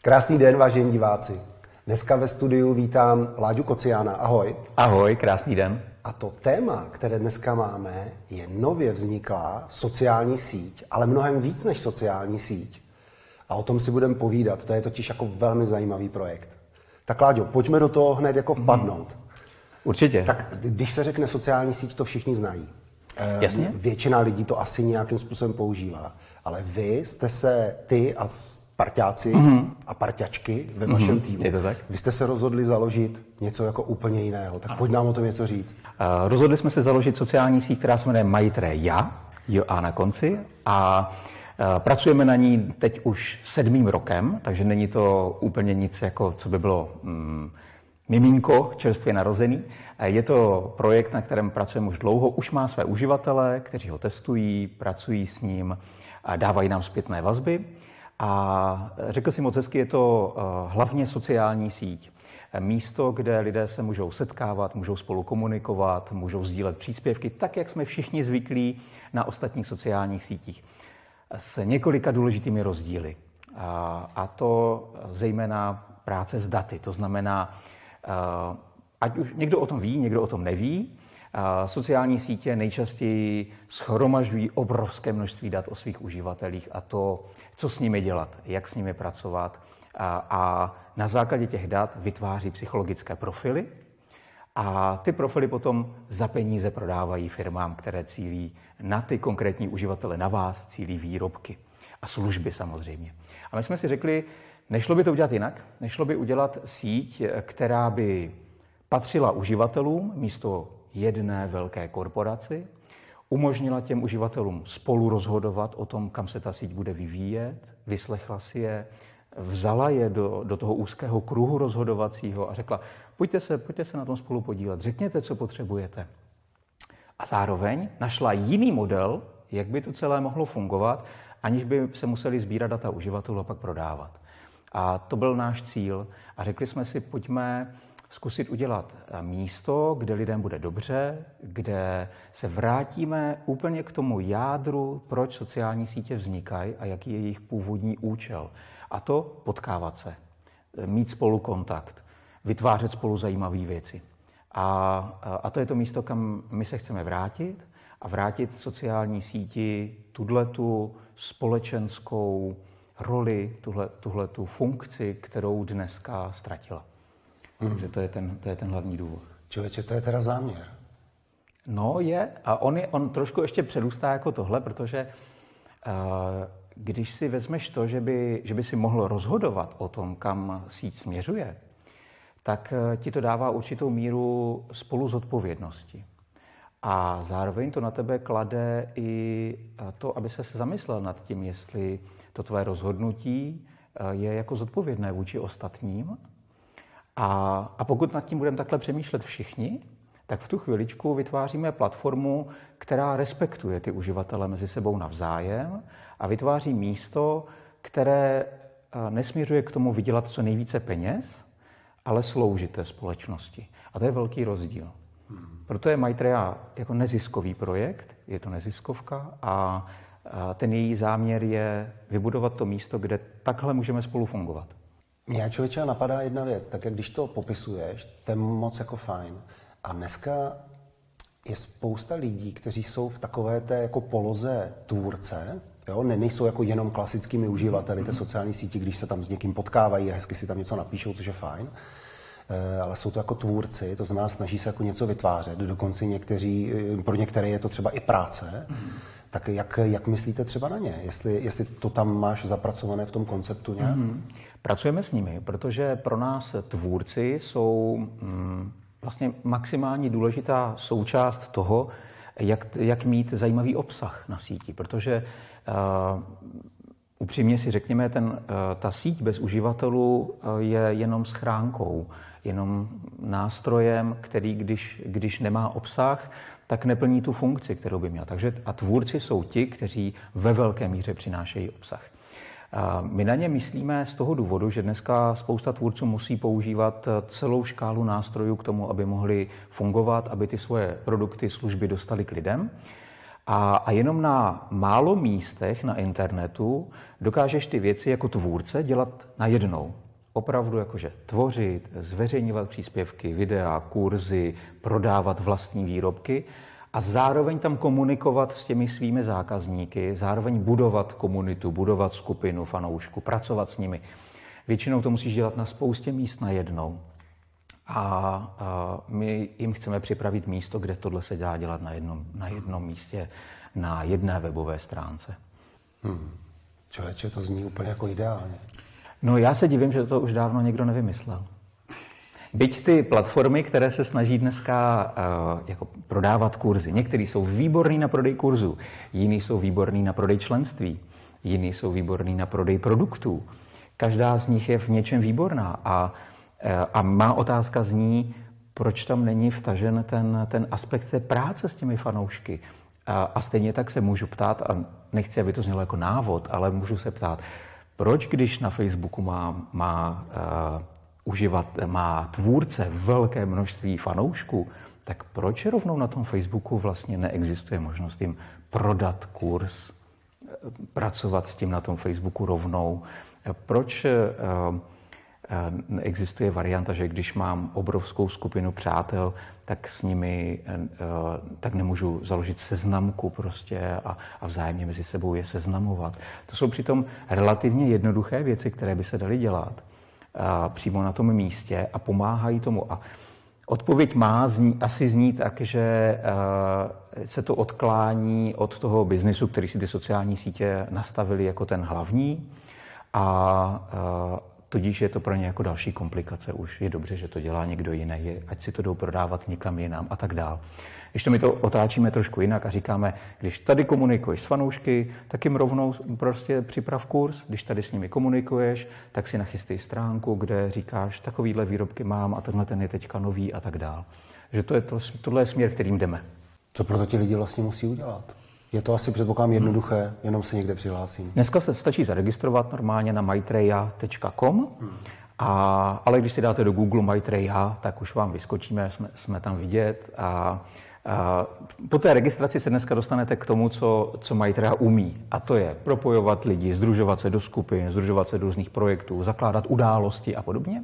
Krásný den, vážení diváci. Dneska ve studiu vítám Láďu Kociána. Ahoj. Ahoj, krásný den. A to téma, které dneska máme, je nově vzniklá sociální síť, ale mnohem víc než sociální síť. A o tom si budeme povídat. To je totiž jako velmi zajímavý projekt. Tak Láďo, pojďme do toho hned jako vpadnout. Určitě. Tak když se řekne sociální síť, to všichni znají. Jasně. Většina lidí to asi nějakým způsobem používá. Ale vy jste se, ty a parťáci a parťačky ve vašem týmu, je to tak? Vy jste se rozhodli založit něco jako úplně jiného. Tak pojď nám o tom něco říct. Rozhodli jsme se založit sociální síť, která se jmenuje Maitreya, J-A na konci, a pracujeme na ní teď už 7. rokem, takže není to úplně nic, jako co by bylo miminko čerstvě narozený. Je to projekt, na kterém pracujeme už dlouho, už má své uživatele, kteří ho testují, pracují s ním a dávají nám zpětné vazby. A řekl si moc hezky, je to hlavně sociální síť. Místo, kde lidé se můžou setkávat, můžou spolu komunikovat, můžou sdílet příspěvky, tak, jak jsme všichni zvyklí na ostatních sociálních sítích. S několika důležitými rozdíly. A to zejména práce s daty. To znamená, ať už někdo o tom ví, někdo o tom neví, sociální sítě nejčastěji shromažďují obrovské množství dat o svých uživatelích a to, co s nimi dělat, jak s nimi pracovat. A na základě těch dat vytváří psychologické profily a ty profily potom za peníze prodávají firmám, které cílí na ty konkrétní uživatele, na vás cílí výrobky a služby samozřejmě. A my jsme si řekli, nešlo by to udělat jinak, nešlo by udělat síť, která by patřila uživatelům místo jedné velké korporaci, umožnila těm uživatelům spolu rozhodovat o tom, kam se ta síť bude vyvíjet, vyslechla si je, vzala je do toho úzkého kruhu rozhodovacího a řekla, pojďte se na tom spolu podílet, řekněte, co potřebujete. A zároveň našla jiný model, jak by to celé mohlo fungovat, aniž by se museli sbírat data uživatelů a pak prodávat. A to byl náš cíl a řekli jsme si, pojďme zkusit udělat místo, kde lidem bude dobře, kde se vrátíme úplně k tomu jádru, proč sociální sítě vznikají a jaký je jejich původní účel. A to potkávat se, mít spolu kontakt, vytvářet spolu zajímavé věci. A to je to místo, kam my se chceme vrátit a vrátit sociální síti tuhletu společenskou roli, tuhletu funkci, kterou dneska ztratila. Takže to je ten hlavní důvod. Člověče, to je teda záměr. No je, a on trošku ještě předůstá jako tohle, protože když si vezmeš to, že by si mohl rozhodovat o tom, kam síť směřuje, tak ti to dává určitou míru spoluzodpovědnosti. A zároveň to na tebe klade i to, aby se zamyslel nad tím, jestli to tvoje rozhodnutí je jako zodpovědné vůči ostatním. A pokud nad tím budeme takhle přemýšlet všichni, tak v tu chviličku vytváříme platformu, která respektuje ty uživatele mezi sebou navzájem a vytváří místo, které nesměřuje k tomu vydělat co nejvíce peněz, ale sloužit té společnosti. A to je velký rozdíl. Proto je Maitreya jako neziskový projekt, je to neziskovka a ten její záměr je vybudovat to místo, kde takhle můžeme spolu fungovat. Mě člověče napadá jedna věc, tak jak když to popisuješ, to je moc jako fajn. A dneska je spousta lidí, kteří jsou v takové té jako poloze tvůrce, jo? Nejsou jako jenom klasickými uživateli té sociální síti, když se tam s někým potkávají a hezky si tam něco napíšou, což je fajn. Ale jsou to jako tvůrci, to znamená snaží se jako něco vytvářet, dokonce pro některé je to třeba i práce. Tak jak myslíte třeba na ně? Jestli to tam máš zapracované v tom konceptu nějak? Pracujeme s nimi, protože pro nás tvůrci jsou vlastně maximálně důležitá součást toho, jak mít zajímavý obsah na síti. Protože upřímně si řekněme, ta síť bez uživatelů je jenom schránkou, jenom nástrojem, který když nemá obsah, tak neplní tu funkci, kterou by měl. A tvůrci jsou ti, kteří ve velké míře přinášejí obsah. My na ně myslíme z toho důvodu, že dneska spousta tvůrců musí používat celou škálu nástrojů k tomu, aby mohli fungovat, aby ty svoje produkty, služby dostali k lidem. A jenom na málo místech na internetu dokážeš ty věci jako tvůrce dělat najednou. Opravdu jakože tvořit, zveřejňovat příspěvky, videa, kurzy, prodávat vlastní výrobky a zároveň tam komunikovat s těmi svými zákazníky, zároveň budovat komunitu, budovat skupinu fanoušků, pracovat s nimi. Většinou to musíš dělat na spoustě míst najednou. A my jim chceme připravit místo, kde tohle se dá dělat na jednom místě, na jedné webové stránce. Člověče, to zní úplně jako ideálně. No já se divím, že to už dávno někdo nevymyslel. Byť ty platformy, které se snaží dneska jako prodávat kurzy, některý jsou výborný na prodej kurzů, jiný jsou výborný na prodej členství, jiný jsou výborný na prodej produktů. Každá z nich je v něčem výborná a má otázka zní, proč tam není vtažen ten aspekt té práce s těmi fanoušky. A stejně tak se můžu ptát, a nechci, aby to znělo jako návod, ale můžu se ptát, proč když na Facebooku má tvůrce velké množství fanoušků, tak proč rovnou na tom Facebooku vlastně neexistuje možnost jim prodat kurz, pracovat s tím na tom Facebooku rovnou? Proč neexistuje varianta, že když mám obrovskou skupinu přátel, tak s nimi tak nemůžu založit seznamku prostě a vzájemně mezi sebou je seznamovat. To jsou přitom relativně jednoduché věci, které by se daly dělat přímo na tom místě a pomáhají tomu. A odpověď asi zní tak, že se to odklání od toho biznisu, který si ty sociální sítě nastavili jako ten hlavní a tudíž je to pro ně jako další komplikace. Už je dobře, že to dělá někdo jiný, ať si to jdou prodávat někam jinam a tak dál. Když to my to otáčíme trošku jinak a říkáme, když tady komunikuješ s fanoušky, tak jim rovnou prostě připrav kurz. Když tady s nimi komunikuješ, tak si nachystej stránku, kde říkáš, takovýhle výrobky mám a tenhle ten je teďka nový a tak dál. Že tohle je směr, kterým jdeme. Co proto ti lidi vlastně musí udělat? Je to asi předpokládám jednoduché, jenom se někde přihlásím. Dneska se stačí zaregistrovat normálně na maitreya.com, ale když si dáte do Google Maitreya, tak už vám vyskočíme, jsme tam vidět a po té registraci se dneska dostanete k tomu, co Maitreya umí. A to je propojovat lidi, sdružovat se do skupin, sdružovat se do různých projektů, zakládat události a podobně.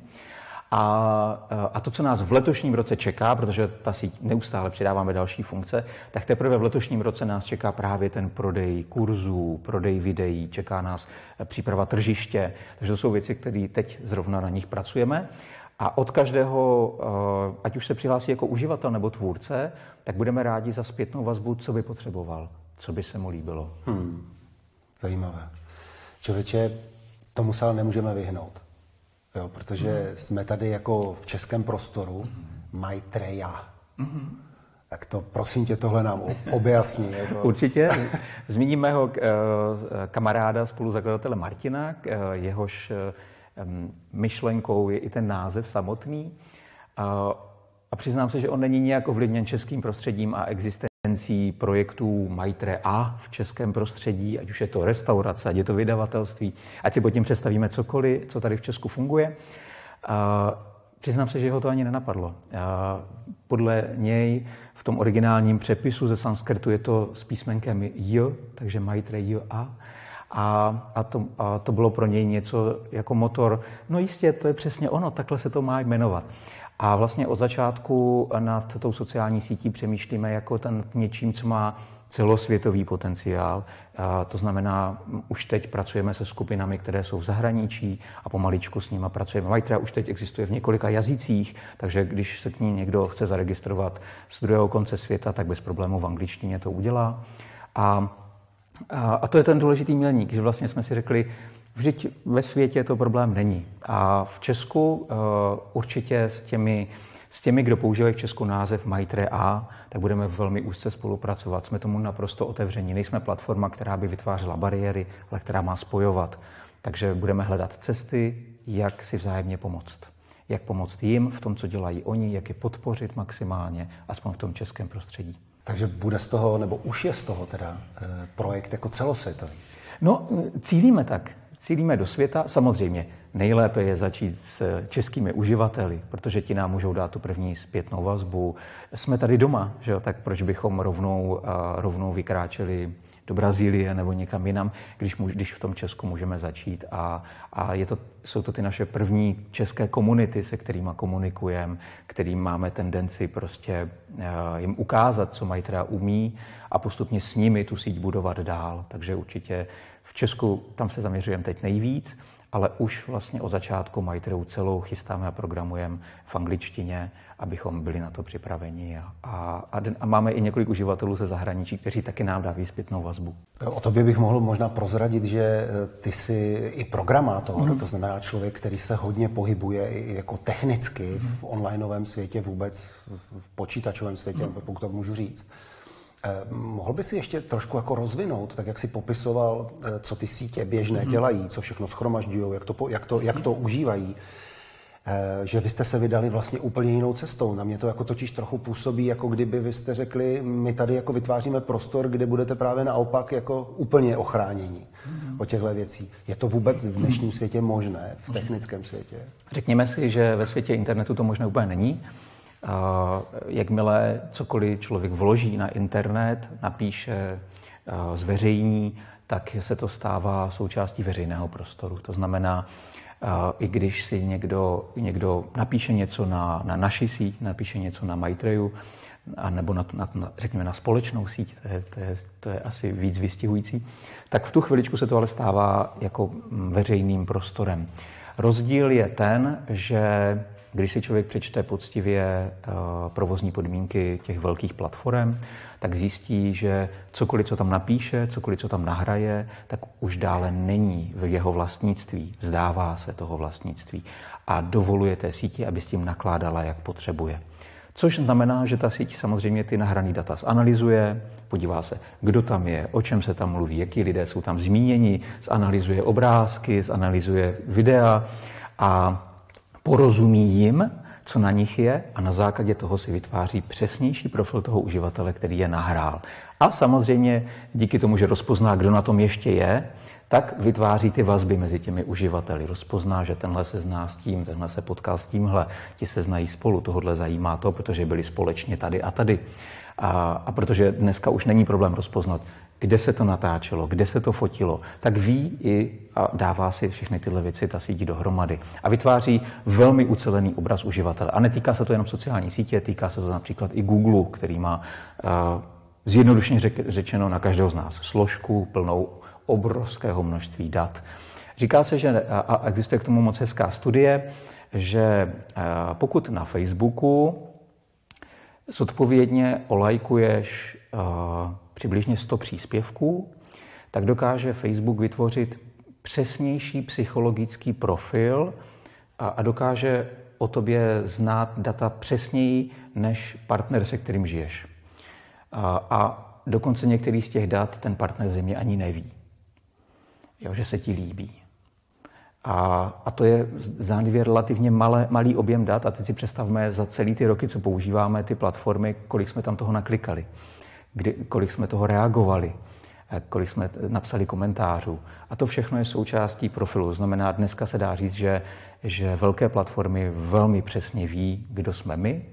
A to, co nás v letošním roce čeká, protože ta síť neustále přidáváme další funkce, tak teprve v letošním roce nás čeká právě ten prodej kurzů, prodej videí, čeká nás příprava tržiště. Takže to jsou věci, které teď zrovna na nich pracujeme. A od každého, ať už se přihlásí jako uživatel nebo tvůrce, tak budeme rádi za zpětnou vazbu, co by potřeboval, co by se mu líbilo. Zajímavé. Člověče, tomu se ale nemůžeme vyhnout. Jo, protože jsme tady jako v českém prostoru Maitreya. Tak to prosím tě, tohle nám objasní. Jako. Určitě. Zmíním mého kamaráda, spoluzakladatele Martina, jehož myšlenkou je i ten název samotný. A přiznám se, že on není nějak ovlivněn českým prostředím a existencí projektů Maitreya v českém prostředí, ať už je to restaurace, ať je to vydavatelství, ať si pod tím představíme cokoliv, co tady v Česku funguje. Přiznám se, že ho to ani nenapadlo. Podle něj v tom originálním přepisu ze sanskrtu je to s písmenkem J, takže Maitreya. A to bylo pro něj něco jako motor. No jistě, to je přesně ono, takhle se to má jmenovat. A vlastně od začátku nad tou sociální sítí přemýšlíme jako něčím, co má celosvětový potenciál. To znamená, už teď pracujeme se skupinami, které jsou v zahraničí a pomaličku s nimi pracujeme. Maitreya už teď existuje v několika jazycích, takže když se k ní někdo chce zaregistrovat z druhého konce světa, tak bez problémů v angličtině to udělá. A to je ten důležitý milník, že vlastně jsme si řekli, vždyť ve světě to problém není. A v Česku určitě s těmi, kdo používají v Česku název Maitreya, tak budeme velmi úzce spolupracovat. Jsme tomu naprosto otevření. Nejsme platforma, která by vytvářela bariéry, ale která má spojovat. Takže budeme hledat cesty, jak si vzájemně pomoct. Jak pomoct jim v tom, co dělají oni, jak je podpořit maximálně, aspoň v tom českém prostředí. Takže bude z toho, nebo už je z toho teda projekt jako celosvětový? No, cílíme tak. cílíme do světa. Samozřejmě nejlépe je začít s českými uživateli, protože ti nám můžou dát tu první zpětnou vazbu. Jsme tady doma, že jo? Tak proč bychom rovnou vykráčeli do Brazílie nebo někam jinam, když v tom Česku můžeme začít. A jsou to ty naše první české komunity, se kterými komunikujeme, kterým máme tendenci prostě jim ukázat, co Maitreya umí a postupně s nimi tu síť budovat dál. Takže určitě v Česku tam se zaměřujeme teď nejvíc, ale už vlastně od začátku Maitreyu celou chystáme a programujeme v angličtině, abychom byli na to připraveni. A máme i několik uživatelů ze zahraničí, kteří taky nám dávají zpětnou vazbu. O tobě bych mohl možná prozradit, že ty jsi i programátor, to znamená člověk, který se hodně pohybuje i jako technicky v onlineovém světě, vůbec v počítačovém světě, pokud to můžu říct. Mohl by si ještě trošku jako rozvinout, tak jak si popisoval, co ty sítě běžné dělají, co všechno shromažďují, jak to užívají, že vy jste se vydali vlastně úplně jinou cestou. Na mě to jako totiž trochu působí, jako kdyby vy jste řekli, my tady jako vytváříme prostor, kde budete právě naopak jako úplně ochránění od těchto věcí. Je to vůbec v dnešním světě možné, v technickém světě? Řekněme si, že ve světě internetu to možné úplně není. Jakmile cokoliv člověk vloží na internet, napíše, zveřejní, tak se to stává součástí veřejného prostoru. To znamená, i když si někdo napíše něco na naši síť, napíše něco na Maitreyu, nebo řekněme na společnou síť, to je asi víc vystihující, tak v tu chviličku se to ale stává jako veřejným prostorem. Rozdíl je ten, že když si člověk přečte poctivě provozní podmínky těch velkých platform, tak zjistí, že cokoliv, co tam napíše, cokoliv, co tam nahraje, tak už dále není v jeho vlastnictví, vzdává se toho vlastnictví a dovoluje té síti, aby s tím nakládala, jak potřebuje. Což znamená, že ta síť samozřejmě ty nahrané data zanalyzuje, podívá se, kdo tam je, o čem se tam mluví, jaký lidé jsou tam zmíněni, zanalyzuje obrázky, zanalyzuje videa a porozumí jim, co na nich je, a na základě toho si vytváří přesnější profil toho uživatele, který je nahrál. A samozřejmě díky tomu, že rozpozná, kdo na tom ještě je, tak vytváří ty vazby mezi těmi uživateli. Rozpozná, že tenhle se zná s tím, tenhle se potkal s tímhle, ti se znají spolu, tohodle zajímá to, protože byli společně tady a tady. A protože dneska už není problém rozpoznat, kde se to natáčelo, kde se to fotilo, tak ví a dává si všechny tyhle věci, ta síť dohromady. A vytváří velmi ucelený obraz uživatele. A netýká se to jenom sociální sítě, týká se to například i Google, který má zjednodušeně řečeno na každého z nás složku plnou obrovského množství dat. Říká se, že a existuje k tomu moc hezká studie, že pokud na Facebooku zodpovědně olajkuješ přibližně 100 příspěvků, tak dokáže Facebook vytvořit přesnější psychologický profil a dokáže o tobě znát data přesněji než partner, se kterým žiješ. A dokonce některý z těch dat ten partner země ani neví, jo, že se ti líbí. A to je zdánlivě relativně malý objem dat. A teď si představme za celý ty roky, co používáme ty platformy, kolik jsme tam toho naklikali, kolik jsme toho reagovali, kolik jsme napsali komentářů. A to všechno je součástí profilu. To znamená, dneska se dá říct, že velké platformy velmi přesně ví, kdo jsme my,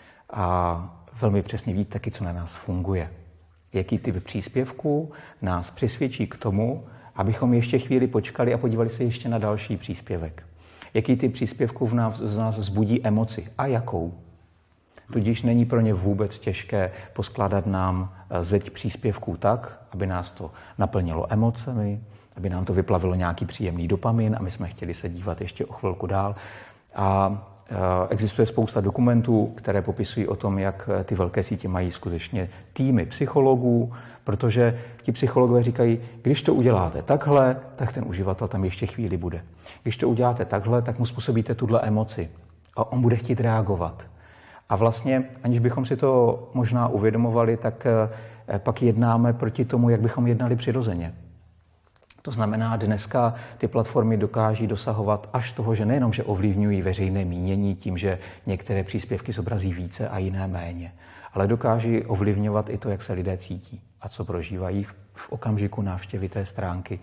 a velmi přesně ví taky, co na nás funguje. Jaký typ příspěvků nás přesvědčí k tomu, abychom ještě chvíli počkali a podívali se ještě na další příspěvek. Jaký typ příspěvků z nás vzbudí emoci a jakou. Tudíž není pro ně vůbec těžké poskládat nám zeď příspěvků tak, aby nás to naplnilo emocemi, aby nám to vyplavilo nějaký příjemný dopamin a my jsme chtěli se dívat ještě o chvilku dál. A existuje spousta dokumentů, které popisují o tom, jak ty velké sítě mají skutečně týmy psychologů, protože ti psychologové říkají, když to uděláte takhle, tak ten uživatel tam ještě chvíli bude. Když to uděláte takhle, tak mu způsobíte tuhle emoci a on bude chtít reagovat. A vlastně, aniž bychom si to možná uvědomovali, tak pak jednáme proti tomu, jak bychom jednali přirozeně. To znamená, dneska ty platformy dokáží dosahovat až toho, že nejenom, že ovlivňují veřejné mínění tím, že některé příspěvky zobrazí více a jiné méně, ale dokáží ovlivňovat i to, jak se lidé cítí a co prožívají v okamžiku návštěvy té stránky.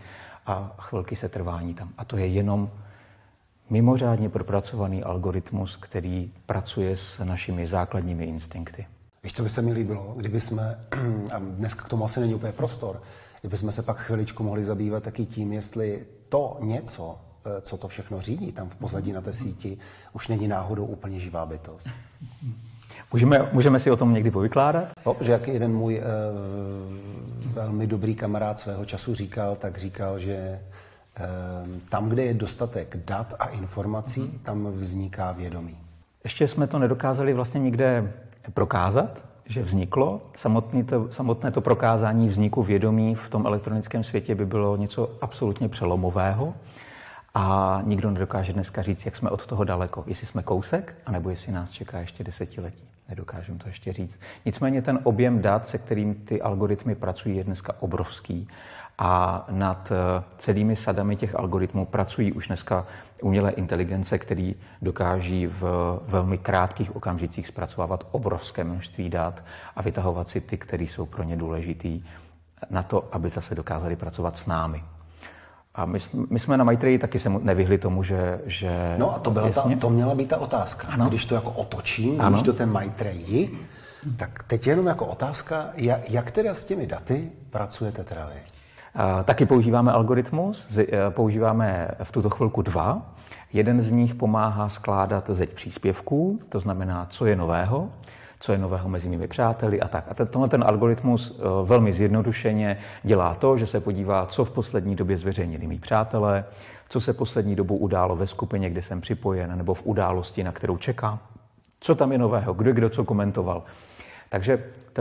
a chvilky setrvání tam. A to je jenom mimořádně propracovaný algoritmus, který pracuje s našimi základními instinkty. Víš, co by se mi líbilo, kdyby jsme, a dneska k tomu asi není úplně prostor, kdyby jsme se pak chviličku mohli zabývat taky tím, jestli to něco, co to všechno řídí tam v pozadí na té síti, už není náhodou úplně živá bytost. Můžeme si o tom někdy povykládat? Že jak jeden můj velmi dobrý kamarád svého času říkal, že tam, kde je dostatek dat a informací, tam vzniká vědomí. Ještě jsme to nedokázali vlastně nikde prokázat, že vzniklo. Samotné to prokázání vzniku vědomí v tom elektronickém světě by bylo něco absolutně přelomového. A nikdo nedokáže dneska říct, jak jsme od toho daleko. Jestli jsme kousek, anebo jestli nás čeká ještě desetiletí. Nedokážeme to ještě říct. Nicméně ten objem dat, se kterým ty algoritmy pracují, je dneska obrovský. A nad celými sadami těch algoritmů pracují už dneska umělé inteligence, které dokáží v velmi krátkých okamžicích zpracovávat obrovské množství dat a vytahovat si ty, které jsou pro ně důležitý, na to, aby zase dokázali pracovat s námi. A my jsme na Maitreyi taky se nevyhli tomu, že no a to měla být ta otázka. Ano. Když to jako otočím, když do té Maitreyi, tak teď jenom jako otázka, jak teda s těmi daty pracujete teda vy? Taky používáme algoritmus, používáme v tuto chvilku 2. Jeden z nich pomáhá skládat zeď příspěvků, to znamená, co je nového mezi mými přáteli a tak. A tenhle ten algoritmus velmi zjednodušeně dělá to, že se podívá, co v poslední době zveřejnili mý přátelé, co se poslední dobu událo ve skupině, kde jsem připojen, nebo v události, na kterou čekám, co tam je nového, kdo co komentoval. Takže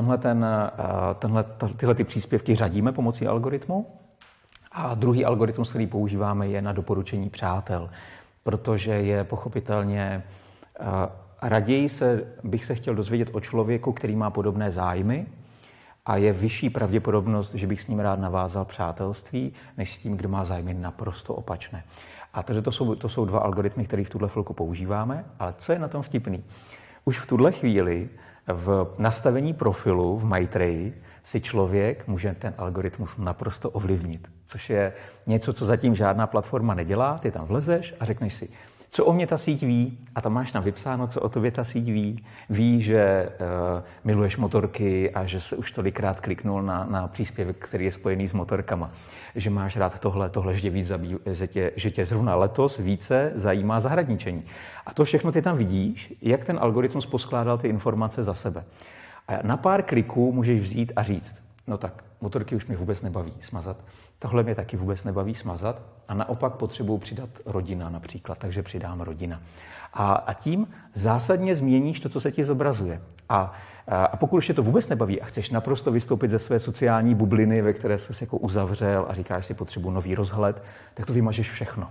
tyhle ty příspěvky řadíme pomocí algoritmu. A druhý algoritmus, který používáme, je na doporučení přátel, protože je pochopitelně raději bych se chtěl dozvědět o člověku, který má podobné zájmy a je vyšší pravděpodobnost, že bych s ním rád navázal přátelství, než s tím, kdo má zájmy naprosto opačné. A takže to jsou 2 algoritmy, které v tuhle chvilku používáme, ale co je na tom vtipný? Už v tuhle chvíli v nastavení profilu v Maitreyi si člověk může ten algoritmus naprosto ovlivnit, což je něco, co zatím žádná platforma nedělá. Ty tam vlezeš a řekneš si, co o mě ta síť ví, a tam máš tam vypsáno, co o tobě ta síť ví. Ví, že miluješ motorky a že se už tolikrát kliknul na příspěvek, který je spojený s motorkama. Že máš rád tohle že tě zrovna letos více zajímá zahradničení. A to všechno ty tam vidíš, jak ten algoritmus poskládal ty informace za sebe. A na pár kliků můžeš vzít a říct, no tak, motorky už mě vůbec nebaví smazat, tohle mě taky vůbec nebaví smazat a naopak potřebuji přidat rodina například, takže přidám rodina. A tím zásadně změníš to, co se ti zobrazuje. A pokud už tě to vůbec nebaví a chceš naprosto vystoupit ze své sociální bubliny, ve které jsi jako uzavřel a říkáš si, potřebuji nový rozhled, tak to vymažeš všechno.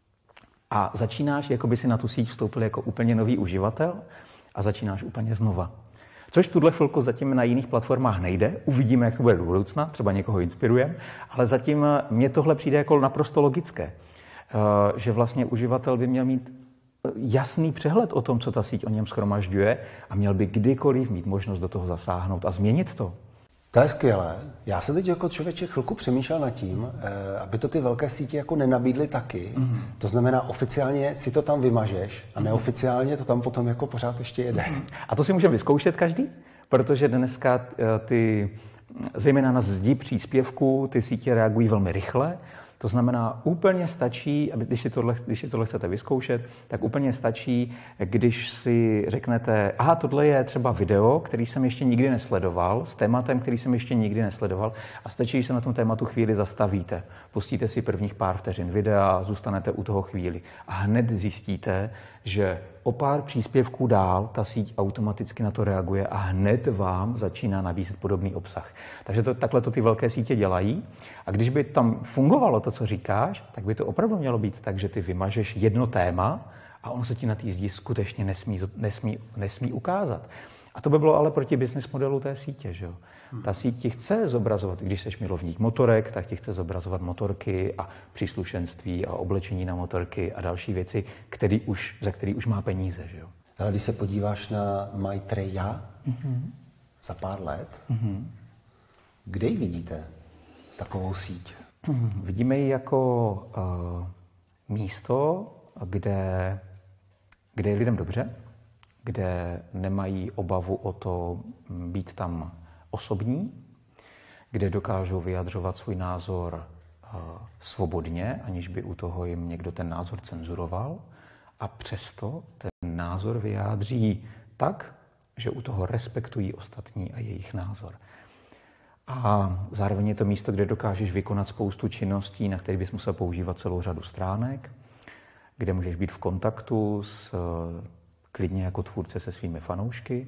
A začínáš, jako by si na tu síť vstoupil jako úplně nový uživatel a začínáš úplně znova. Což v tuhle chvilku zatím na jiných platformách nejde. Uvidíme, jak to bude do budoucna, třeba někoho inspirujeme, ale zatím mně tohle přijde jako naprosto logické. Že vlastně uživatel by měl mít jasný přehled o tom, co ta síť o něm shromažďuje a měl by kdykoliv mít možnost do toho zasáhnout a změnit to. To je skvělé. Já se teď jako člověče chvilku přemýšlel nad tím, aby to ty velké sítě jako nenabídly taky. Mm-hmm. To znamená, oficiálně si to tam vymažeš a neoficiálně to tam potom jako pořád ještě jede. Mm-hmm. A to si může vyzkoušet každý, protože dneska zejména na zdi příspěvků, ty sítě reagují velmi rychle. To znamená, úplně stačí, když si tohle chcete vyzkoušet, tak úplně stačí, když si řeknete, aha, tohle je třeba video, který jsem ještě nikdy nesledoval, s tématem, který jsem ještě nikdy nesledoval, a stačí, když se na tom tématu chvíli zastavíte. Pustíte si prvních pár vteřin videa, zůstanete u toho chvíli a hned zjistíte, že o pár příspěvků dál ta síť automaticky na to reaguje a hned vám začíná nabízet podobný obsah. Takže takhle to ty velké sítě dělají. A když by tam fungovalo to, co říkáš, tak by to opravdu mělo být tak, že ty vymažeš jedno téma a ono se ti na té zdi skutečně nesmí ukázat. A to by bylo ale proti business modelu té sítě, že jo? Ta síť ti chce zobrazovat, když jsi milovník motorek, tak ti chce zobrazovat motorky a příslušenství a oblečení na motorky a další věci, za který už má peníze, že jo? Ale když se podíváš na Maitreyi za pár let, kde ji vidíte, takovou síť? Vidíme ji jako místo, kde je lidem dobře, kde nemají obavu o to být tam osobní, kde dokážou vyjadřovat svůj názor svobodně, aniž by u toho jim někdo ten názor cenzuroval, a přesto ten názor vyjádří tak, že u toho respektují ostatní a jejich názor. A zároveň je to místo, kde dokážeš vykonat spoustu činností, na kterých bys musel používat celou řadu stránek, kde můžeš být v kontaktu klidně jako tvůrce se svými fanoušky.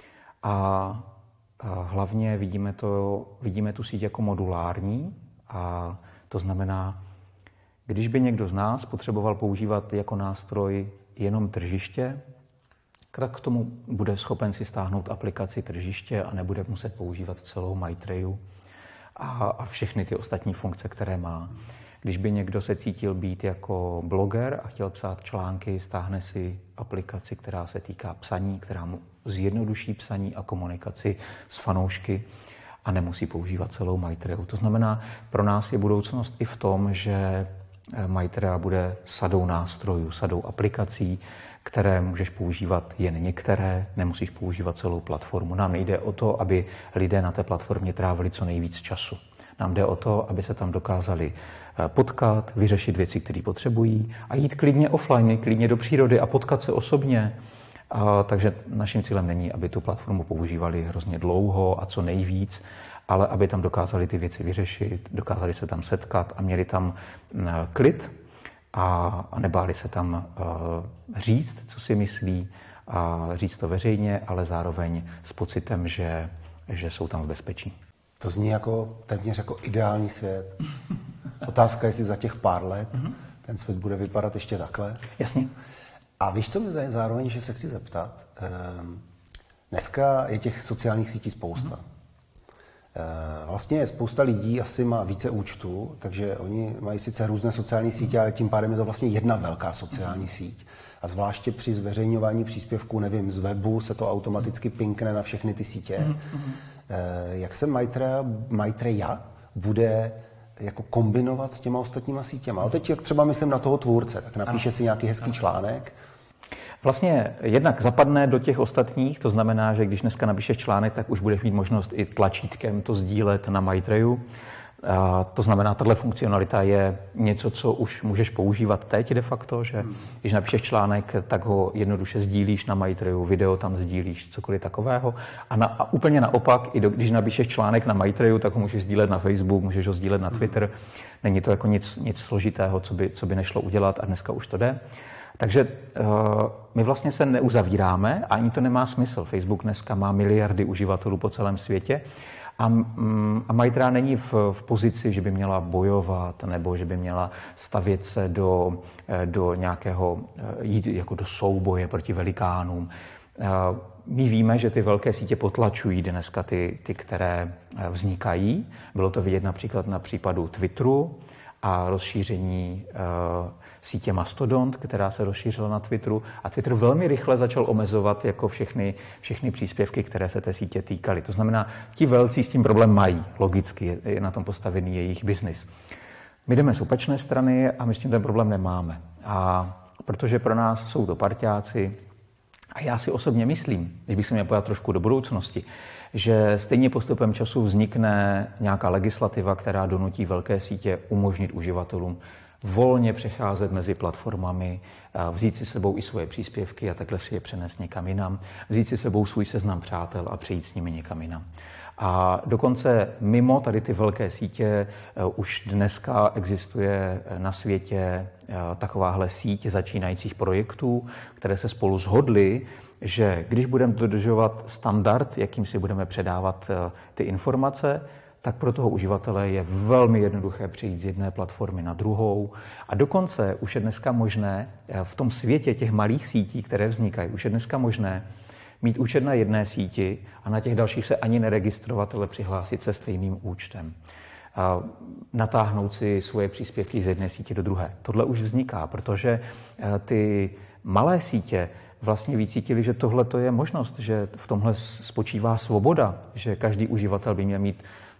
A hlavně vidíme tu síť jako modulární, a to znamená, když by někdo z nás potřeboval používat jako nástroj jenom tržiště, tak k tomu bude schopen si stáhnout aplikaci tržiště a nebude muset používat celou Maitreju a všechny ty ostatní funkce, které má. Když by někdo se cítil být jako bloger a chtěl psát články, stáhne si aplikaci, která se týká psaní, která mu zjednoduší psaní a komunikaci s fanoušky a nemusí používat celou Maitreju. To znamená, pro nás je budoucnost i v tom, že Maitreja bude sadou nástrojů, sadou aplikací, které můžeš používat jen některé, nemusíš používat celou platformu. Nám nejde o to, aby lidé na té platformě trávili co nejvíc času. Nám jde o to, aby se tam dokázali potkat, vyřešit věci, které potřebují a jít klidně offline, klidně do přírody a potkat se osobně. Takže naším cílem není, aby tu platformu používali hrozně dlouho a co nejvíc, ale aby tam dokázali ty věci vyřešit, dokázali se tam setkat a měli tam klid a nebáli se tam říct, co si myslí, a říct to veřejně, ale zároveň s pocitem, že jsou tam v bezpečí. To zní jako téměř jako ideální svět. Otázka, jestli za těch pár let ten svět bude vypadat ještě takhle. Jasně. A víš, co mi zároveň, že se chci zeptat? Dneska je těch sociálních sítí spousta. Vlastně spousta lidí asi má více účtů, takže oni mají sice různé sociální sítě, ale tím pádem je to vlastně jedna velká sociální síť. A zvláště při zveřejňování příspěvků, nevím, z webu se to automaticky pinkne na všechny ty sítě. Jak se Maitreja bude jako kombinovat s těma ostatníma sítěma? A teď jak třeba myslím na toho tvůrce, tak napíše si nějaký hezký článek. Vlastně jednak zapadne do těch ostatních, to znamená, že když dneska napíšeš článek, tak už budeš mít možnost i tlačítkem to sdílet na Maitreju. To znamená, tahle funkcionalita je něco, co už můžeš používat teď de facto, že když napíšeš článek, tak ho jednoduše sdílíš na Maitreju, video tam sdílíš, cokoliv takového. A úplně naopak, i když napíšeš článek na Maitreju, tak ho můžeš sdílet na Facebook, můžeš ho sdílet na Twitter. Není to jako nic složitého, co by nešlo udělat, a dneska už to jde. Takže my vlastně se neuzavíráme, ani to nemá smysl. Facebook dneska má miliardy uživatelů po celém světě a Maitreja není v pozici, že by měla bojovat nebo že by měla stavět se do nějakého, jít jako do souboje proti velikánům. My víme, že ty velké sítě potlačují dneska ty, které vznikají. Bylo to vidět například na případu Twitteru a rozšíření sítě Mastodon, která se rozšířila na Twitteru, a Twitter velmi rychle začal omezovat jako všechny příspěvky, které se té sítě týkaly. To znamená, ti velcí s tím problém mají, logicky je na tom postavený jejich biznis. My jdeme z opačné strany a my s tím ten problém nemáme. A protože pro nás jsou to parťáci, a já si osobně myslím, když bych se měl podívat trošku do budoucnosti, že stejně postupem času vznikne nějaká legislativa, která donutí velké sítě umožnit uživatelům volně přecházet mezi platformami, vzít si sebou i svoje příspěvky a takhle si je přenést někam jinam, vzít si sebou svůj seznam přátel a přejít s nimi někam jinam. A dokonce mimo tady ty velké sítě už dneska existuje na světě takováhle síť začínajících projektů, které se spolu shodly, že když budeme dodržovat standard, jakým si budeme předávat ty informace, tak pro toho uživatele je velmi jednoduché přejít z jedné platformy na druhou. A dokonce už je dneska možné v tom světě těch malých sítí, které vznikají, už je dneska možné mít účet na jedné síti a na těch dalších se ani neregistrovat, ale přihlásit se stejným účtem. A natáhnout si svoje příspěvky z jedné sítě do druhé. Tohle už vzniká, protože ty malé sítě vlastně vycítili, že tohle je možnost, že v tomhle spočívá svoboda, že každý uživatel by měl mít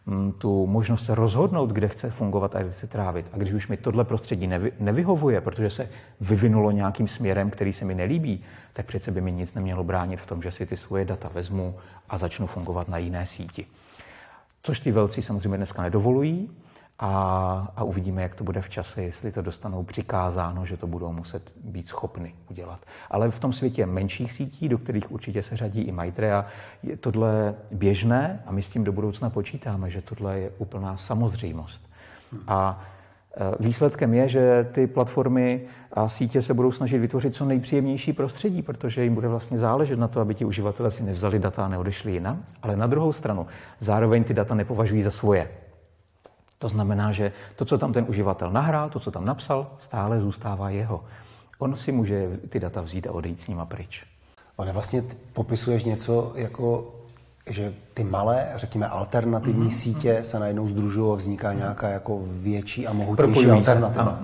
tu možnost se rozhodnout, kde chce fungovat a kde chce trávit. A když už mi tohle prostředí nevyhovuje, protože se vyvinulo nějakým směrem, který se mi nelíbí, tak přece by mi nic nemělo bránit v tom, že si ty svoje data vezmu a začnu fungovat na jiné síti. Což ty velcí samozřejmě dneska nedovolují a uvidíme, jak to bude v čase, jestli to dostanou přikázáno, že to budou muset být schopni udělat. Ale v tom světě menších sítí, do kterých určitě se řadí i Maitreya, je tohle běžné a my s tím do budoucna počítáme, že tohle je úplná samozřejmost. A výsledkem je, že ty platformy a sítě se budou snažit vytvořit co nejpříjemnější prostředí, protože jim bude vlastně záležet na to, aby ti uživatelé si nevzali data a neodešli jinam, ale na druhou stranu zároveň ty data nepovažují za svoje. To znamená, že to, co tam ten uživatel nahrál, to, co tam napsal, stále zůstává jeho. On si může ty data vzít a odejít s nima pryč. Ale vlastně popisuješ něco jako, že ty malé, řekněme, alternativní sítě se najednou sdružují a vzniká nějaká jako větší a mohutnější alternativa.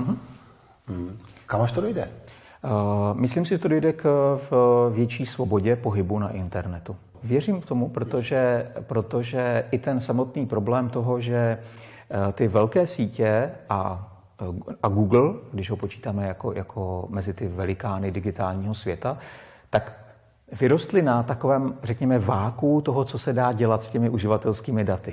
Kam až to dojde? Myslím si, že to dojde k větší svobodě pohybu na internetu. Věřím k tomu, protože i ten samotný problém toho, že ty velké sítě a Google, když ho počítáme jako mezi ty velikány digitálního světa, tak vyrostly na takovém, řekněme, váku toho, co se dá dělat s těmi uživatelskými daty.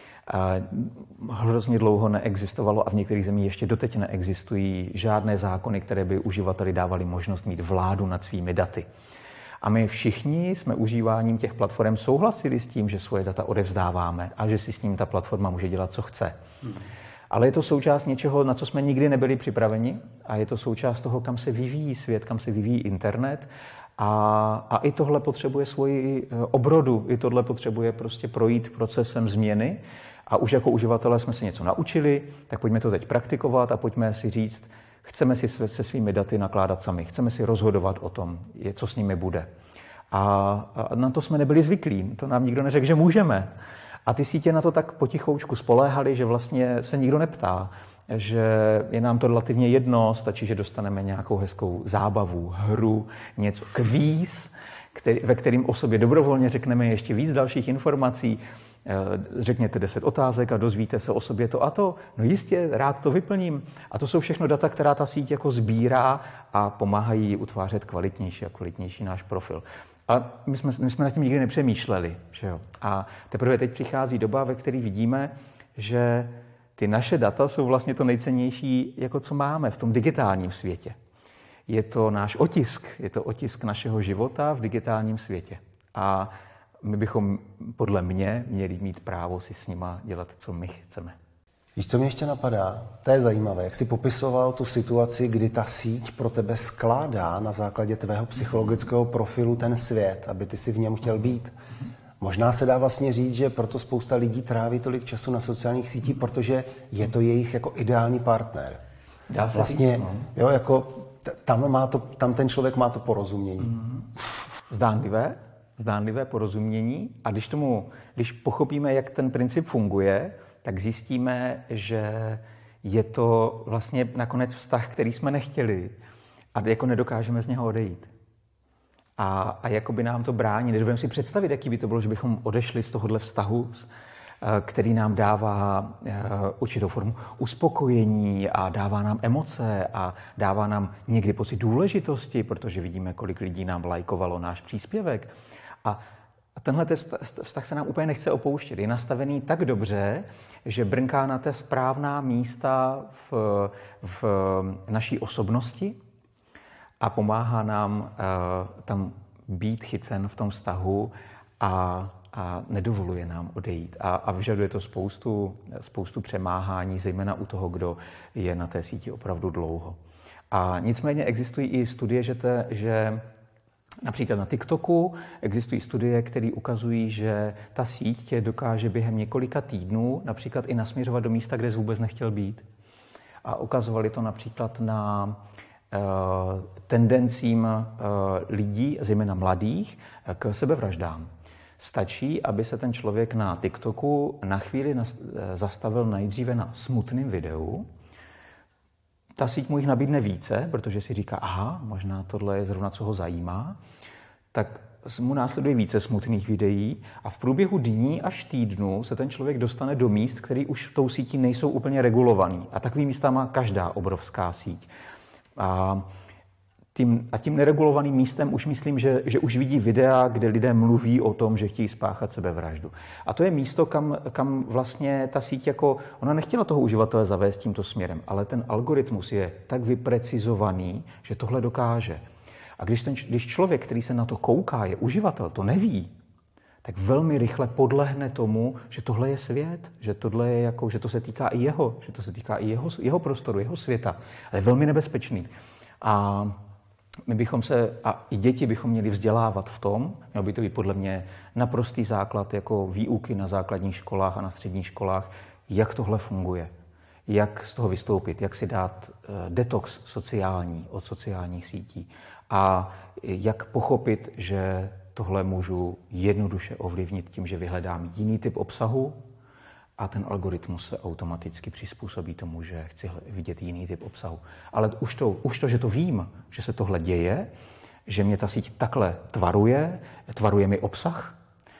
Hrozně dlouho neexistovalo a v některých zemích ještě doteď neexistují žádné zákony, které by uživateli dávaly možnost mít vládu nad svými daty. A my všichni jsme užíváním těch platform souhlasili s tím, že svoje data odevzdáváme a že si s ním ta platforma může dělat, co chce. Ale je to součást něčeho, na co jsme nikdy nebyli připraveni a je to součást toho, kam se vyvíjí svět, kam se vyvíjí internet. A i tohle potřebuje svoji obrodu, i tohle potřebuje prostě projít procesem změny. A už jako uživatelé jsme se něco naučili, tak pojďme to teď praktikovat a pojďme si říct, chceme si se svými daty nakládat sami, chceme si rozhodovat o tom, co s nimi bude. A na to jsme nebyli zvyklí, to nám nikdo neřekl, že můžeme. A ty sítě na to tak potichoučku spoléhaly, že vlastně se nikdo neptá, že je nám to relativně jedno, stačí, že dostaneme nějakou hezkou zábavu, hru, něco, kvíz, ve kterým o sobě dobrovolně řekneme ještě víc dalších informací. Řekněte 10 otázek a dozvíte se o sobě to a to. No jistě, rád to vyplním. A to jsou všechno data, která ta síť jako sbírá a pomáhají jí utvářet kvalitnější a kvalitnější náš profil. A my jsme nad tím nikdy nepřemýšleli. Že jo? A teprve teď přichází doba, ve které vidíme, že ty naše data jsou vlastně to nejcennější, jako co máme v tom digitálním světě. Je to náš otisk, je to otisk našeho života v digitálním světě. A my bychom podle mě měli mít právo si s nima dělat, co my chceme. Víš, co mě ještě napadá? To je zajímavé. Jak jsi popisoval tu situaci, kdy ta síť pro tebe skládá na základě tvého psychologického profilu ten svět, aby ty si v něm chtěl být. Možná se dá vlastně říct, že proto spousta lidí tráví tolik času na sociálních sítích, protože je to jejich jako ideální partner. Dá se vlastně, říct, no. Jo, jako tam ten člověk má to porozumění. Zdánlivé porozumění. A když pochopíme, jak ten princip funguje, tak zjistíme, že je to vlastně nakonec vztah, který jsme nechtěli a jako nedokážeme z něho odejít. A jako by nám to brání. Nedovedeme si představit, jaký by to bylo, že bychom odešli z tohohle vztahu, který nám dává určitou formu uspokojení a dává nám emoce a dává nám někdy pocit důležitosti, protože vidíme, kolik lidí nám lajkovalo náš příspěvek. A tenhle vztah se nám úplně nechce opouštět. Je nastavený tak dobře, že brnká na té správná místa v naší osobnosti a pomáhá nám tam být chycen v tom vztahu a nedovoluje nám odejít. A vyžaduje to spoustu přemáhání, zejména u toho, kdo je na té síti opravdu dlouho. A nicméně existují i studie, že například na TikToku existují studie, které ukazují, že ta síť tě dokáže během několika týdnů například i nasměřovat do místa, kde jsi vůbec nechtěl být. A ukazovali to například na tendencím lidí, zejména mladých, k sebevraždám. Stačí, aby se ten člověk na TikToku na chvíli zastavil nejdříve na smutném videu. Ta síť mu jich nabídne více, protože si říká, aha, možná tohle je zrovna, co ho zajímá. Tak mu následuje více smutných videí a v průběhu dní až týdnů se ten člověk dostane do míst, které už tou sítí nejsou úplně regulovaný. A takový místa má každá obrovská síť. A tím neregulovaným místem už myslím, že už vidí videa, kde lidé mluví o tom, že chtějí spáchat sebevraždu. A to je místo, kam vlastně ta síť ona nechtěla toho uživatele zavést tímto směrem, ale ten algoritmus je tak vyprecizovaný, že tohle dokáže. A když člověk, který se na to kouká, je uživatel, to neví, tak velmi rychle podlehne tomu, že tohle je svět, že tohle je že to se týká i jeho, že to se týká i jeho prostoru, jeho světa. Ale je velmi nebezpečný. A my bychom a i děti bychom měli vzdělávat v tom, měl by to být podle mě naprostý základ jako výuky na základních školách a na středních školách, jak tohle funguje, jak z toho vystoupit, jak si dát detox sociální od sociálních sítí a jak pochopit, že tohle můžu jednoduše ovlivnit tím, že vyhledám jiný typ obsahu a ten algoritmus se automaticky přizpůsobí tomu, že chci vidět jiný typ obsahu. Ale už to, že to vím, že se tohle děje, že mě ta síť takhle tvaruje mi obsah,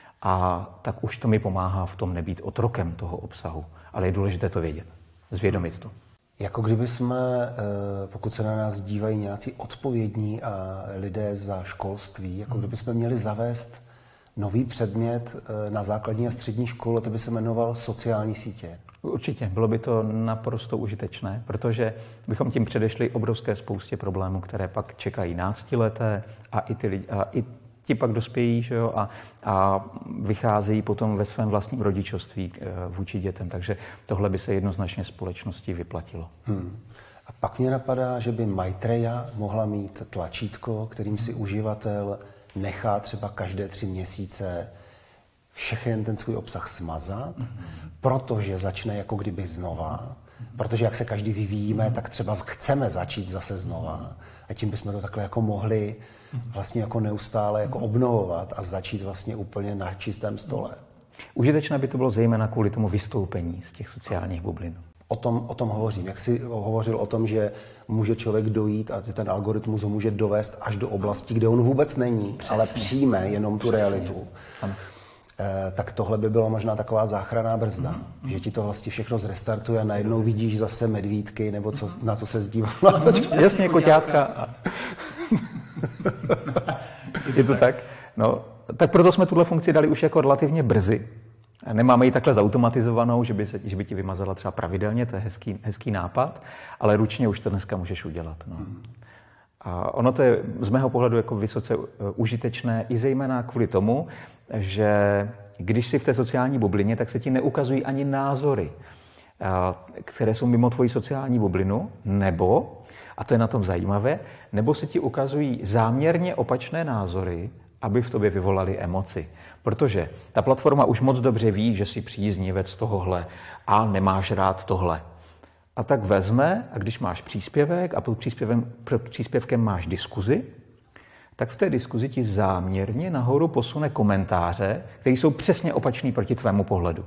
a tak už to mi pomáhá v tom nebýt otrokem toho obsahu. Ale je důležité to vědět, zvědomit to. Jako kdyby jsme, pokud se na nás dívají nějací odpovědní a lidé za školství, jako kdyby jsme měli zavést nový předmět na základní a střední škole, to by se jmenoval sociální sítě. Určitě, bylo by to naprosto užitečné, protože bychom tím předešli obrovské spoustě problémů, které pak čekají náctileté a i ti pak dospějí, že jo, a vycházejí potom ve svém vlastním rodičovství vůči dětem. Takže tohle by se jednoznačně společnosti vyplatilo. A pak mě napadá, že by Maitreya mohla mít tlačítko, kterým si uživatel nechá třeba každé 3 měsíce všechen ten svůj obsah smazat, protože začne jako kdyby znova, protože jak se každý vyvíjíme, tak třeba chceme začít zase znova a tím bychom to takhle jako mohli vlastně jako neustále jako obnovovat a začít vlastně úplně na čistém stole. Užitečné by to bylo zejména kvůli tomu vystoupení z těch sociálních bublin. O tom hovořím. Jak jsi hovořil o tom, že může člověk dojít a ten algoritmus ho může dovést až do oblasti, kde on vůbec není, přesně, ale přijme jenom tu realitu. Tak tohle by byla možná taková záchranná brzda, že ti to vlastně všechno zrestartuje a najednou vidíš zase medvídky, nebo na co se zdívá. Jasně, koťátka. Je to tak? No, tak proto jsme tuhle funkci dali už jako relativně brzy. Nemáme ji takhle zautomatizovanou, že by ti vymazala třeba pravidelně, to je hezký nápad, ale ručně už to dneska můžeš udělat. No. A ono to je z mého pohledu jako vysoce užitečné i zejména kvůli tomu, že když jsi v té sociální bublině, tak se ti neukazují ani názory, které jsou mimo tvoji sociální bublinu, nebo, a to je na tom zajímavé, nebo se ti ukazují záměrně opačné názory, aby v tobě vyvolali emoci. Protože ta platforma už moc dobře ví, že jsi příznivec tohohle a nemáš rád tohle. A tak vezme, a když máš příspěvek a pod příspěvkem máš diskuzi, tak v té diskuzi ti záměrně nahoru posune komentáře, které jsou přesně opačný proti tvému pohledu.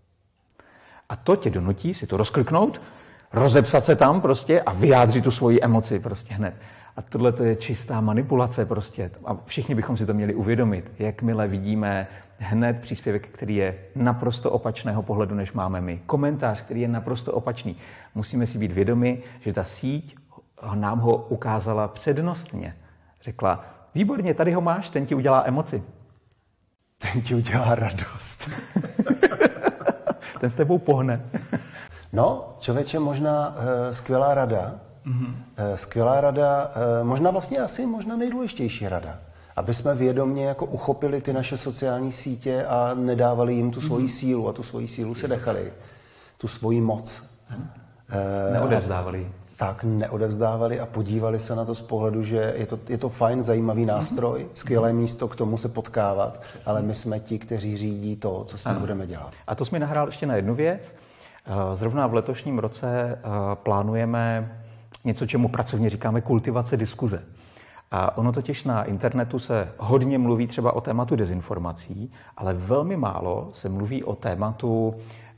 A to tě donutí si to rozkliknout, rozepsat se tam prostě a vyjádřit tu svoji emoci prostě hned. A tohle to je čistá manipulace prostě. A všichni bychom si to měli uvědomit. Jakmile vidíme hned příspěvek, který je naprosto opačného pohledu, než máme my. Komentář, který je naprosto opačný. Musíme si být vědomi, že ta síť nám ho ukázala přednostně. Řekla, výborně, tady ho máš, ten ti udělá emoci. Ten ti udělá radost. Ten s tebou pohne. No, člověče, možná skvělá rada. Skvělá rada, možná vlastně asi možná nejdůležitější rada. Aby jsme vědomě jako uchopili ty naše sociální sítě a nedávali jim tu svoji sílu a tu svoji sílu si nechali. Tu svoji moc. Neodevzdávali. Tak, neodevzdávali a podívali se na to z pohledu, že je to fajn, zajímavý nástroj, skvělé místo k tomu se potkávat, ale my jsme ti, kteří řídí to, co s tím budeme dělat. A to jsi mi nahrál ještě na jednu věc. Zrovna v letošním roce plánujeme něco, čemu pracovně říkáme kultivace diskuze. A ono totiž na internetu se hodně mluví třeba o tématu dezinformací, ale velmi málo se mluví o tématu,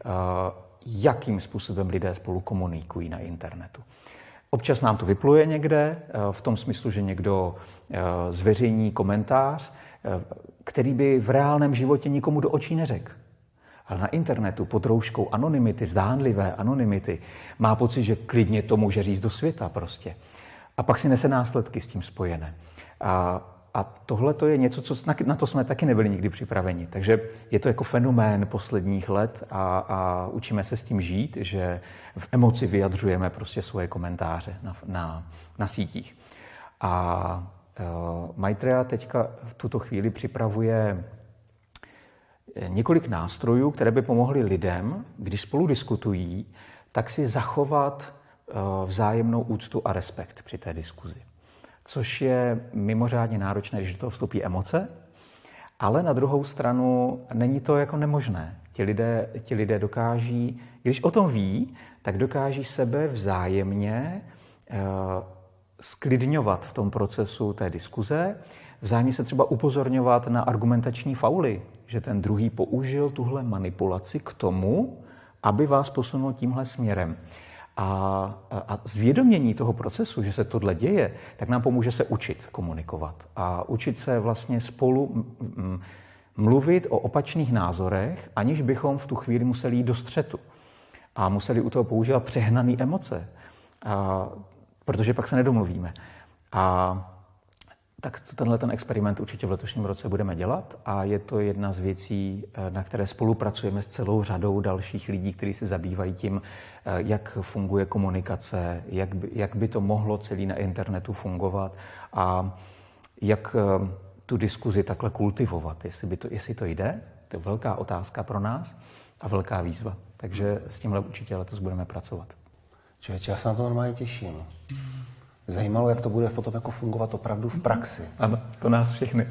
jakým způsobem lidé spolu komunikují na internetu. Občas nám to vypluje někde, v tom smyslu, že někdo zveřejní komentář, který by v reálném životě nikomu do očí neřekl. Ale na internetu pod rouškou anonymity, zdánlivé anonymity, má pocit, že klidně to může říct do světa prostě. A pak si nese následky s tím spojené. A tohle to je něco, na to jsme taky nebyli nikdy připraveni. Takže je to jako fenomén posledních let a učíme se s tím žít, že v emoci vyjadřujeme prostě svoje komentáře na sítích. A Maitreya teďka v tuto chvíli připravuje několik nástrojů, které by pomohly lidem, když spolu diskutují, tak si zachovat vzájemnou úctu a respekt při té diskuzi. Což je mimořádně náročné, když do toho vstoupí emoce, ale na druhou stranu není to jako nemožné. Ti lidé dokáží, když o tom ví, tak dokáží sebe vzájemně sklidňovat v tom procesu té diskuze, vzájemně se třeba upozorňovat na argumentační fauly, že ten druhý použil tuhle manipulaci k tomu, aby vás posunul tímhle směrem. A zvědomění toho procesu, že se tohle děje, tak nám pomůže se učit komunikovat a učit se vlastně spolu mluvit o opačných názorech, aniž bychom v tu chvíli museli jít do střetu a museli u toho používat přehnané emoce, protože pak se nedomluvíme. Tak tenhle experiment určitě v letošním roce budeme dělat a je to jedna z věcí, na které spolupracujeme s celou řadou dalších lidí, kteří se zabývají tím, jak funguje komunikace, jak by to mohlo celý na internetu fungovat a jak tu diskuzi takhle kultivovat, jestli to jde. To je velká otázka pro nás a velká výzva. Takže s tímhle určitě letos budeme pracovat. Člověče, já se na to normálně těším. Zajímalo, jak to bude potom jako fungovat opravdu v praxi. Ano, to nás všechny.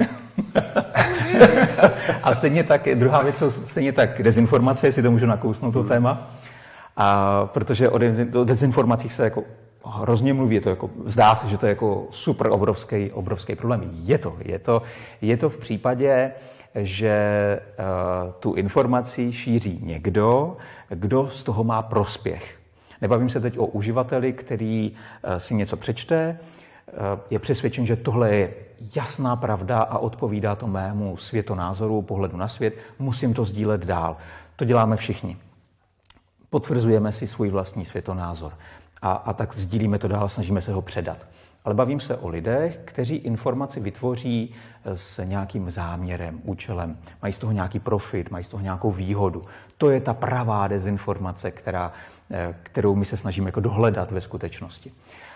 A stejně tak, druhá věc jsou stejně tak dezinformace, jestli to můžu nakousnout to téma. Protože o dezinformacích se jako hrozně mluví, zdá se, že to je jako super obrovský problém. Je to v případě, že tu informaci šíří někdo, kdo z toho má prospěch. Nebavím se teď o uživateli, který si něco přečte, je přesvědčen, že tohle je jasná pravda a odpovídá to mému světonázoru, pohledu na svět, musím to sdílet dál. To děláme všichni. Potvrzujeme si svůj vlastní světonázor a tak sdílíme to dál, snažíme se ho předat. Ale bavím se o lidech, kteří informaci vytvoří s nějakým záměrem, účelem. Mají z toho nějaký profit, mají z toho nějakou výhodu. To je ta pravá dezinformace, kterou my se snažíme jako dohledat ve skutečnosti.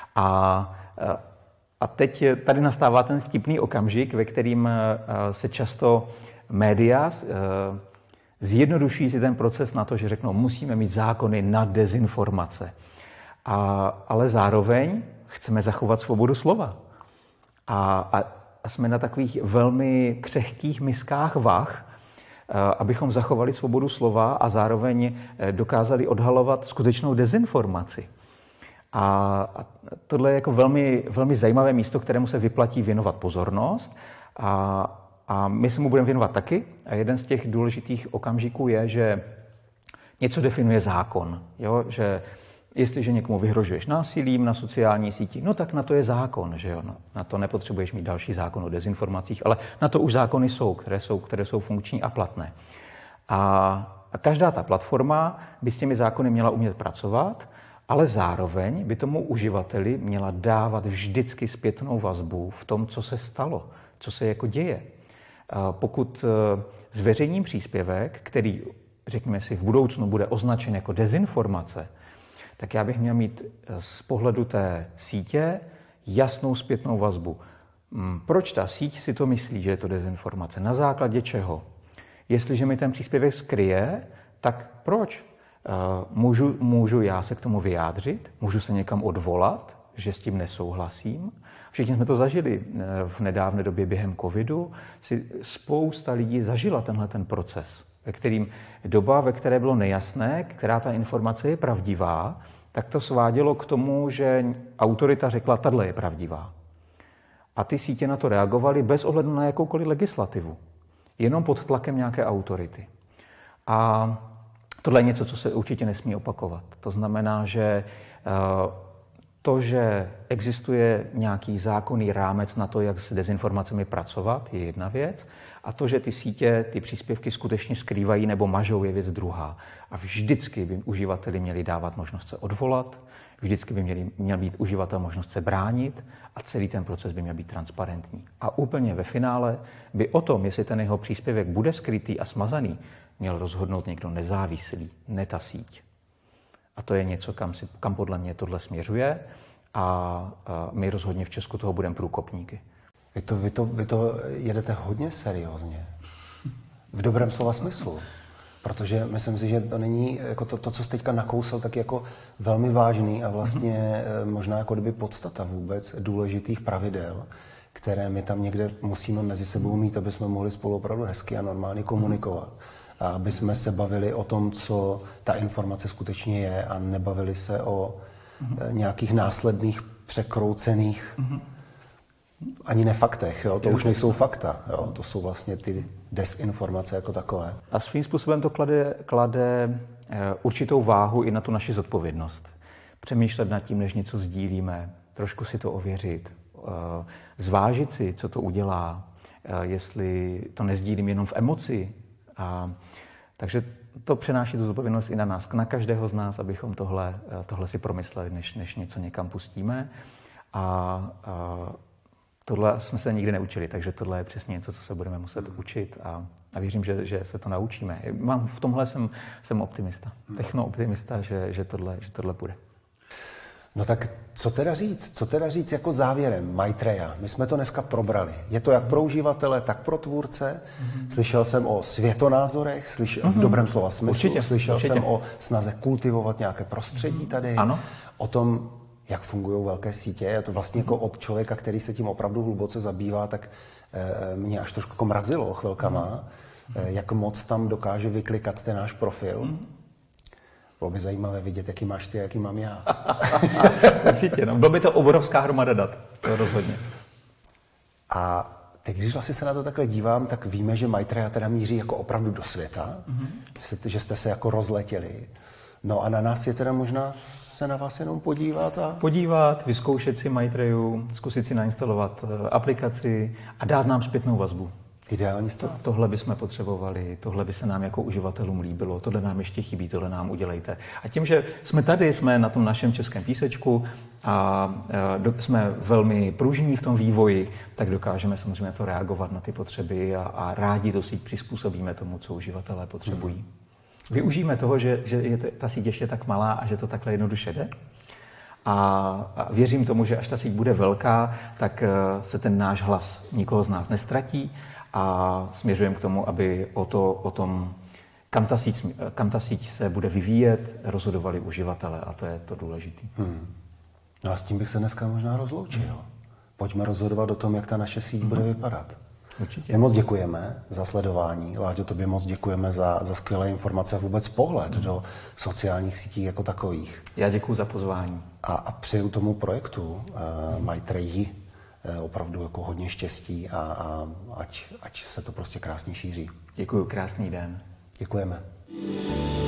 A teď tady nastává ten vtipný okamžik, ve kterým se často média zjednoduší si ten proces na to, že řeknou, musíme mít zákony na dezinformace. Ale zároveň chceme zachovat svobodu slova. A jsme na takových velmi křehkých miskách vah, abychom zachovali svobodu slova a zároveň dokázali odhalovat skutečnou dezinformaci. A tohle je jako velmi, velmi zajímavé místo, kterému se vyplatí věnovat pozornost. A my se mu budeme věnovat taky. A jeden z těch důležitých okamžiků je, že něco definuje zákon. Jo? Že jestliže někomu vyhrožuješ násilím na sociální síti, no tak na to je zákon, že jo? Na to nepotřebuješ mít další zákon o dezinformacích, ale na to už zákony jsou, které jsou funkční a platné. A každá ta platforma by s těmi zákony měla umět pracovat, ale zároveň by tomu uživateli měla dávat vždycky zpětnou vazbu v tom, co se stalo, co se jako děje. Pokud zveřejním příspěvek, který, řekněme si, v budoucnu bude označen jako dezinformace, tak já bych měl mít z pohledu té sítě jasnou zpětnou vazbu. Proč ta síť si to myslí, že je to dezinformace? Na základě čeho? Jestliže mi ten příspěvek skryje, tak proč? Můžu já se k tomu vyjádřit? Můžu se někam odvolat, že s tím nesouhlasím? Všichni jsme to zažili v nedávné době během covidu. Spousta lidí zažila ten proces, ve které bylo nejasné, která ta informace je pravdivá, tak to svádělo k tomu, že autorita řekla, tato je pravdivá. A ty sítě na to reagovaly bez ohledu na jakoukoliv legislativu. Jenom pod tlakem nějaké autority. A tohle je něco, co se určitě nesmí opakovat. To znamená, že To, že existuje nějaký zákonný rámec na to, jak s dezinformacemi pracovat, je jedna věc. A to, že ty sítě, ty příspěvky skutečně skrývají nebo mažou, je věc druhá. A vždycky by uživateli měli dávat možnost se odvolat, vždycky by měl být uživatel možnost se bránit a celý ten proces by měl být transparentní. A úplně ve finále by o tom, jestli ten jeho příspěvek bude skrytý a smazaný, měl rozhodnout někdo nezávislý, ne ta síť. A to je něco, kam podle mě tohle směřuje a my rozhodně v Česku toho budeme průkopníky. Vy to jedete hodně seriózně. V dobrém slova smyslu. Protože myslím si, že to není, jako to co jste teďka nakousl, tak jako velmi vážný a vlastně možná jako kdyby podstata vůbec důležitých pravidel, které my tam někde musíme mezi sebou mít, aby jsme mohli spolu opravdu hezky a normálně komunikovat. A aby jsme se bavili o tom, co ta informace skutečně je a nebavili se o nějakých následných překroucených ani nefaktech, jo? To už nejsou fakta, jo? To jsou vlastně ty desinformace jako takové. A svým způsobem to klade určitou váhu i na tu naši zodpovědnost. Přemýšlet nad tím, než něco sdílíme, trošku si to ověřit, zvážit si, co to udělá, jestli to nezdílím jenom v emoci. Takže to přenáší tu zodpovědnost i na nás, na každého z nás, abychom tohle si promysleli, než něco někam pustíme. Tohle jsme se nikdy neučili, takže tohle je přesně něco, co se budeme muset učit a věřím, že se to naučíme. V tomhle jsem optimista, techno-optimista, že tohle bude. No tak co teda říct? Co teda říct jako závěrem Maitreya? My jsme to dneska probrali. Je to jak pro uživatele, tak pro tvůrce. Slyšel jsem o světonázorech, v dobrém slova smyslu. Slyšel jsem o snaze kultivovat nějaké prostředí tady. Ano. O tom, jak fungují velké sítě. Je to vlastně jako od člověka, který se tím opravdu hluboce zabývá, tak mě až trošku mrazilo chvilkama, jak moc tam dokáže vyklikat ten náš profil. Bylo by zajímavé vidět, jaký máš ty, jaký mám já. Určitě, no. Bylo by to obrovská hromada dat, to rozhodně. A teď, když vlastně se na to takhle dívám, tak víme, že Maitreya teda míří jako opravdu do světa, že jste se jako rozletěli. No a na nás je teda možná se na vás jenom podívat. Vyzkoušet si Maitreyu, zkusit si nainstalovat aplikaci a dát nám zpětnou vazbu. Ideální stav. Tohle bychom potřebovali, tohle by se nám jako uživatelům líbilo, tohle nám ještě chybí, tohle nám udělejte. A tím, že jsme tady, jsme na tom našem českém písečku a jsme velmi pružní v tom vývoji, tak dokážeme samozřejmě to reagovat na ty potřeby a rádi tu síť přizpůsobíme tomu, co uživatelé potřebují. Využijeme toho, že je ta síť ještě tak malá a že to takhle jednoduše jde. A věřím tomu, že až ta síť bude velká, tak se ten náš hlas nikoho z nás nestratí a směřujeme k tomu, aby o tom, kam ta síť se bude vyvíjet, rozhodovali uživatelé a to je to důležité. No a s tím bych se dneska možná rozloučil. Pojďme rozhodovat o tom, jak ta naše síť bude vypadat. Určitě. My moc děkujeme za sledování. Láďo, tobě moc děkujeme za skvělé informace a vůbec pohled do sociálních sítí jako takových. Já děkuji za pozvání. A přeju tomu projektu Maitreyi opravdu jako hodně štěstí a ať se to prostě krásně šíří. Děkuji, krásný den. Děkujeme.